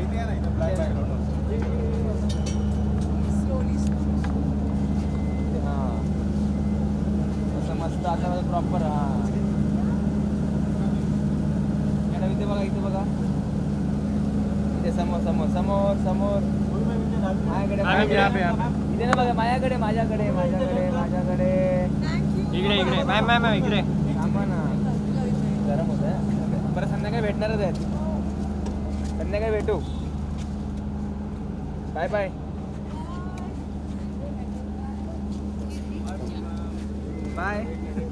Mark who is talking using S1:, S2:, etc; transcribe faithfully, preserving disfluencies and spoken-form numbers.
S1: हां असं मस्त आता प्रॉपर हां इथे बघा इथे बघा इथे समोर समोर समोर समोर माझ्याकडे इथे ना बघा माझ्याकडे माझ्याकडे माझ्याकडे माझ्याकडे इकडे इकडे मॅम मॅम इकडे थांबा ना गरम होत आहे बरं संध्याकाळी भेटणारच आहेत संध्याकाळी भेटू बाय बाय बाय